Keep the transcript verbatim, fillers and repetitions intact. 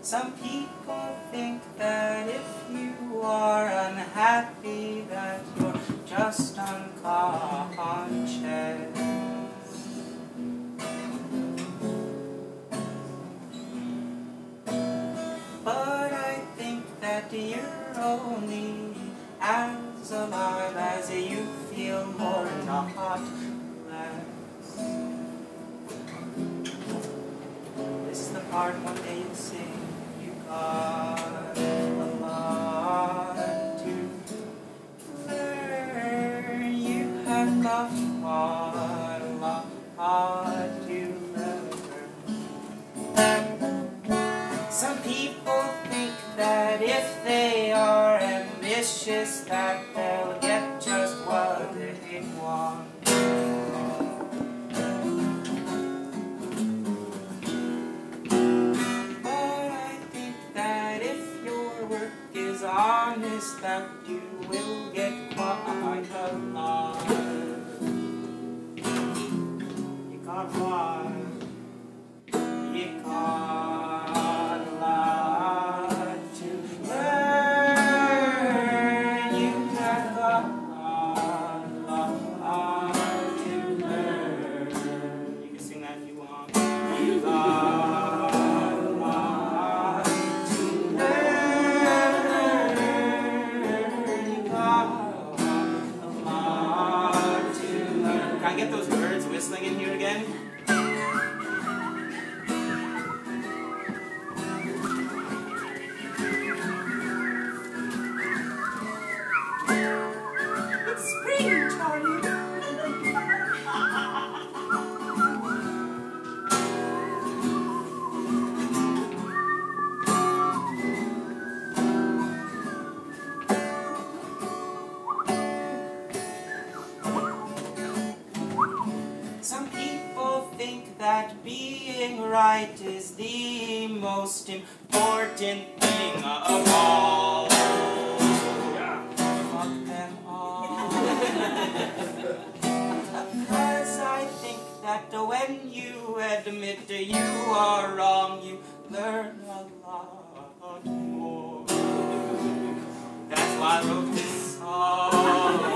Some people think that if you are unhappy that you're just unconscious. But I think that you're only as alive as you feel, more not less. This is the part one day you sing. You got a lot to learn. You have got a lot to learn. Some people think that if they are ambitious that they'll get just what they want. Honest, that you will get quite a lot. You got what? You got a lot to learn. You got a lot to learn. You can sing that if you want. You got get those birds whistling in here again? It's spring, Charlie! Some people think that being right is the most important thing of all. Yeah. Fuck them all. Because I think that when you admit that you are wrong, you learn a lot more. That's why I wrote this song.